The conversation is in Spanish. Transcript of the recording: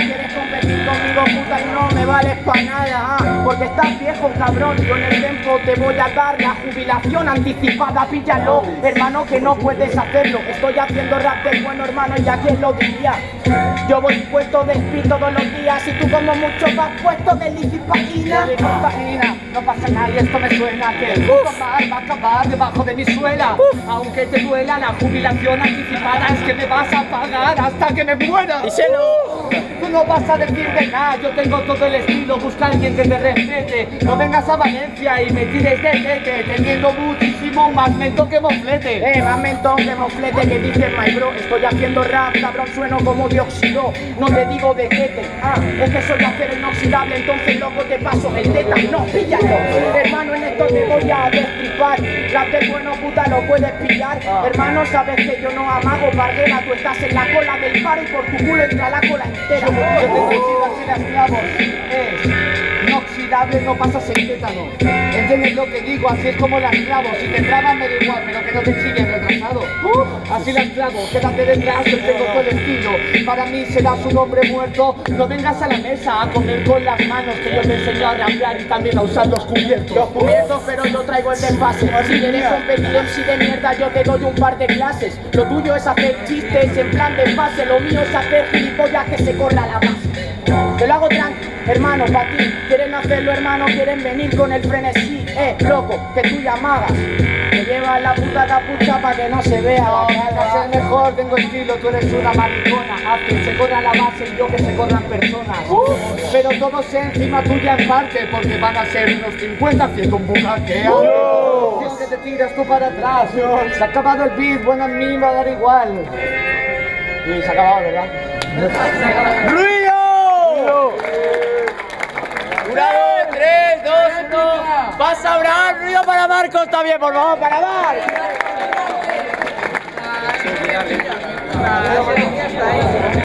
quieres competir conmigo, puta, y no me vales pa' nada, porque estás viejo, cabrón. Yo en el tiempo te voy a dar la jubilación anticipada, píllalo, hermano, que no puedes hacerlo. Estoy haciendo rap de bueno, hermano, y ya quién lo diría. Yo voy puesto de speed todos los días y tú como mucho vas puesto de licipaquina. No pasa nada y esto me suena que el puto mar va a acabar debajo de mi suela. Aunque te duela la jubilación anticipada, es que me vas a pagar hasta que me muera. ¡Díselo! Tú no vas a decir de nada, yo tengo todo el estilo, busca a alguien que te respete. No vengas a Valencia y me tires de tete, teniendo muchísimo más mentón que moflete. Más mentón que moflete, que dices, my bro, estoy haciendo rap, cabrón, sueno como dióxido. No te digo de tete, es que soy acero inoxidable, entonces loco te paso el teta. No, píllalo, hermano, en esto te voy a destripar. Rap de bueno, puta, lo puedes pillar. Hermano, sabes que yo no amago barguera, tú estás en la cola del paro y por tu culo entra la cola entera. Yo tengo así las clavos, es inoxidable, no pasas el tétano. ¿Entiendes lo que digo? Así es como las clavo. Si te traban me da igual, pero que no te chillen retrasado. Así las clavo, quédate detrás, yo tengo todo el estilo. Para mí serás un hombre muerto. No vengas a la mesa a comer con las manos, que yo te enseño a rapear y también a usar los cubiertos. Los cubiertos, pero yo traigo el desfase. Si quieres competir en sí de mierda, yo te doy un par de clases. Lo tuyo es hacer chistes en plan de fase, lo mío es hacer gilipollas que se corra la base. Te lo hago tranqui, hermano, pa' ti. Quieren hacerlo, hermano, quieren venir con el frenesí. Loco, que tú ya amagas. Te llevas la puta capucha pa' que no se vea. No, para ser mejor, tengo estilo, tú eres una maricona. Haz que se corra la base y yo que se corran personas. Pero todo sea encima tuya en parte, porque van a ser unos 50 haciendo un bucaque. Que te tiras tú para atrás. Se ha acabado el beat, bueno, a mí me va a dar igual. Y se ha acabado, ¿verdad? ¡Ruido! Jurado, 3, 2, 1. ¡Vas a hablar! ¡Ruido para Marcos también, por favor! ¡Para Mar!